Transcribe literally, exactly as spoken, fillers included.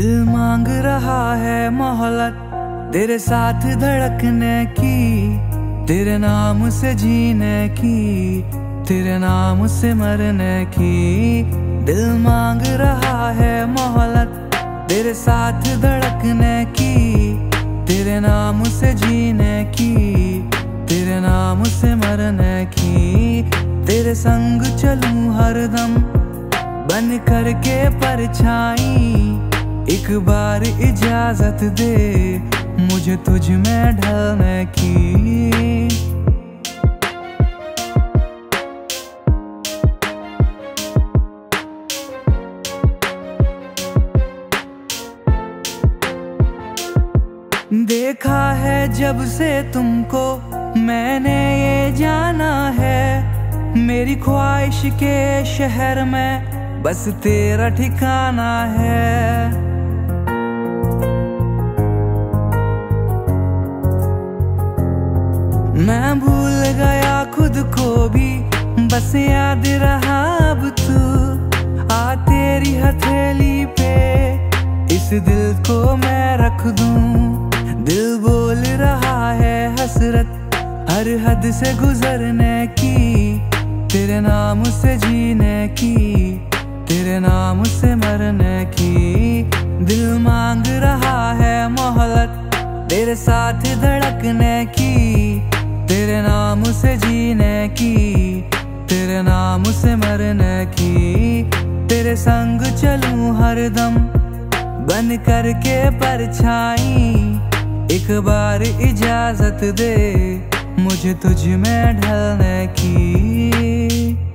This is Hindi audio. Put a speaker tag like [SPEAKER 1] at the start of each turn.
[SPEAKER 1] दिल मांग रहा है मोहलत तेरे साथ धड़कने की, तेरे नाम से जीने की, तेरे नाम से मरने की। दिल मांग रहा है मोहलत तेरे साथ धड़कने की, तेरे नाम से जीने की, तेरे नाम से मरने की। तेरे संग चलूं हरदम बन करके परछाई, एक बार इजाजत दे मुझे तुझ में ढलने की। देखा है जब से तुमको मैंने ये जाना है, मेरी ख्वाहिश के शहर में बस तेरा ठिकाना है। मैं भूल गया खुद को भी, बस याद रहा अब तू। आ तेरी हथेली पे इस दिल को मैं रख दूं। दिल बोल रहा है हसरत हर हद से गुजरने की, तेरे नाम से जीने की, तेरे नाम से मरने की। दिल मांग रहा है मोहलत तेरे साथ धड़कने की, तेरे नाम से जीने की, तेरे नाम से मरने की। तेरे संग चलूं हरदम बन करके परछाई, एक बार इजाजत दे मुझे तुझ में ढलने की।